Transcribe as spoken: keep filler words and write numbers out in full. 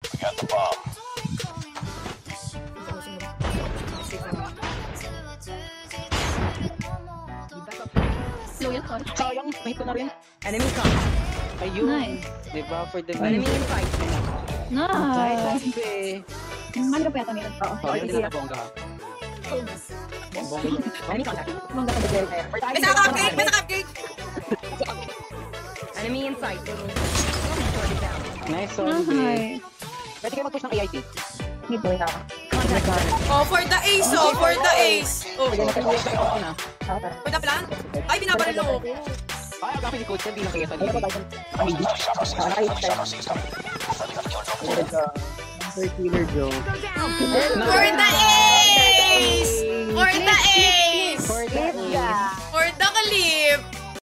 Got the bomb. Sayang, may ko na rin. Enemy come. Ayun. Nice. Diba, for the Enemy in fight. Nice. Grabe. Mano ka pa yata nila? Oo. Oh, hindi na bongga. Bongga yun. Enemy contact. Mangga ka ba? May sa cupcake! May sa cupcake! Enemy in sight. Nice one, babe. Nice. Pwede kayo mag-push ng A I T. Dito yun ako. Oh, for the ace, oh, for the ace. Oh, na. for the plan? Ay, binabarilo ako. Ay, ang gamit ni Coach, hindi lang kaya sa Ayun pa tayo. Killer Joe. For the ace! For the ace! For the For the clip!